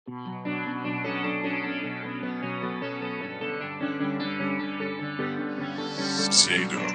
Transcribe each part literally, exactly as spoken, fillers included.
Zaydo.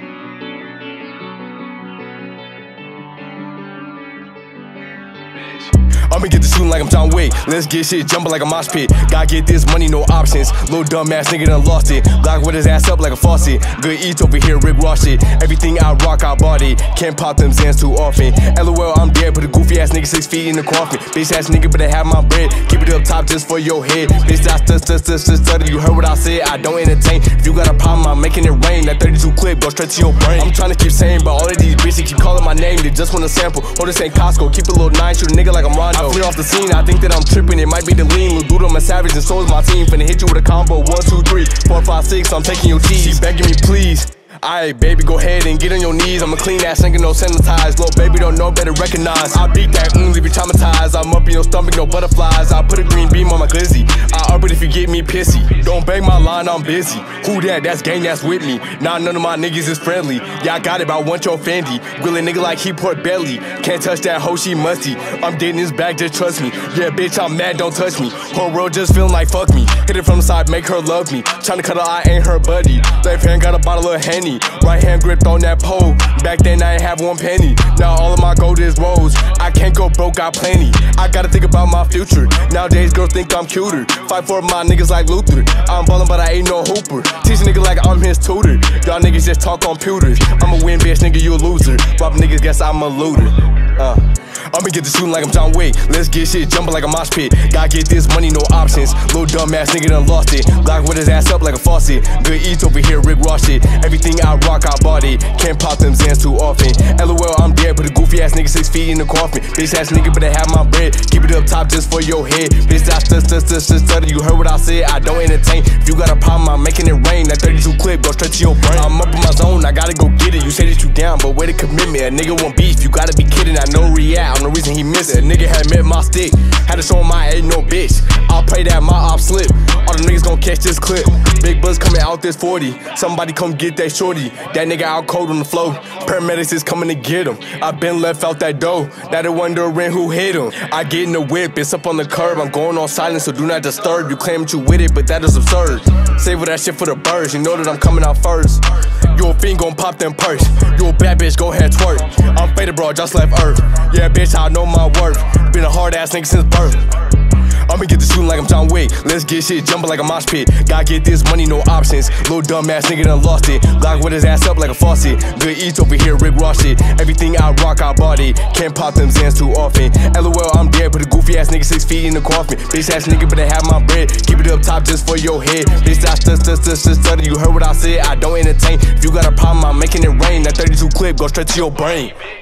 I'ma get the shooting like I'm John Wick. Let's get shit jumping like a mosh pit. Gotta get this money, no options. Little dumb ass nigga done lost it. Glock with his ass up like a faucet. Good eats over here, Rick Ross shit. Everything I rock, I bought it. Can't pop them Zans too often. LOL, I'm dead, but a goofy ass nigga six feet in the coffin. Bitch ass nigga better have my bread. Keep it up top just for your head. Bitch, I stu stu stu stu stutter. You heard what I said, I don't entertain. If you got a problem, I'm making it rain. That thirty-two clip go straight to your brain. I'm trying to keep saying, but all of these bitches keep calling my name. They just want a sample. Oh, this ain't Costco. Keep a little nine, shoot a nigga like I'm Rondo. I flee off the scene, I think that I'm tripping. It might be the lean. Lil Dude, I'm a savage, and so is my team. Finna hit you with a combo. One, two, three, four, five, six. I'm taking your cheese. She begging me, please. Alright, baby, go ahead and get on your knees. I'm a clean ass nigga, no sanitized. Little baby don't know, better recognize. I beat that, mm, leave you traumatized. I'm up in your stomach, no butterflies. I put a green beam on my glizzy. I up it if you get me pissy. Don't bang my line, I'm busy. Who that? That's gang, that's with me. Nah, none of my niggas is friendly. Yeah, I got it, but I want your Fendi. Grill a nigga like he pork belly. Can't touch that hoe, she musty. I'm dating this bag, just trust me. Yeah, bitch, I'm mad, don't touch me. Whole world just feeling like fuck me. Hit it from the side, make her love me. Tryna cut her, I ain't her buddy. Left hand got a bottle of Henny. Right hand gripped on that pole. Back then I ain't have one penny. Now all of my gold is rose. I can't go broke, got plenty. I gotta think about my future. Nowadays girls think I'm cuter. Fight for my niggas like Luther. I'm ballin' but I ain't no hooper. Teach a nigga like I'm his tutor. Y'all niggas just talk on computers. I'm a win bitch nigga, you a loser. Rob niggas guess I'm a looter. Uh. I'ma get the shooting like I'm John Wick. Let's get shit jumping like a mosh pit. Gotta get this money, no options. Little dumb ass nigga done lost it. Glock with his ass up like a faucet. Good eats over here, Rick Ross shit. Everything I rock, I bought it. Can't pop them Zans too often. LOL, I'm dead, but a goofy ass nigga six feet in the coffin. Bitch ass nigga better have my bread. Keep it up top just for your head. Bitch, I stu stu stu stu stutter. You heard what I said, I don't entertain. If you got a problem, I'm making it rain. That thirty-two clip go straight to your brain. I'm up in my zone, I gotta go get it. You say that you down, but where the commitment? A nigga want beef, you gotta be kidding. I know react, I'm the reason he missing. A nigga had met my stick, had to show him I ain't no bitch. I'll pray that my op slip. All the niggas gon' catch this clip. Big buzz coming out this forty. Somebody come get that shorty. That nigga out cold on the floor. Paramedics is coming to get him. I been left out that door. Now they wondering who hit him. I get in the whip, it's up on the curb. I'm going on silent, so do not disturb. You claim that you with it, but that is absurd. Save all that shit for the birds. You know that I'm coming out first. You a fiend gon' pop them perks. You a bad bitch, go ahead twerk. I'm faded, bro, just left Earth. Yeah, bitch, I know my worth. Been a hard ass nigga since birth. I'ma get the shooting like I'm John Wick. Let's get shit jumping like a mosh pit. Gotta get this money, no options. Little dumb ass nigga done lost it. Glock with his ass up like a faucet. Good eats over here, Rick Ross shit. Everything I rock, I bought it. Can't pop them Zans too often. LOL, I'm dead, but a goofy ass nigga six feet in the coffin. Bitch ass nigga better have my bread. Keep it up top just for your head. Bitch, I stu stu stu stu stutter. You heard what I said, I don't entertain. If you got a problem, I'm making it rain. That thirty-two clip go straight to your brain.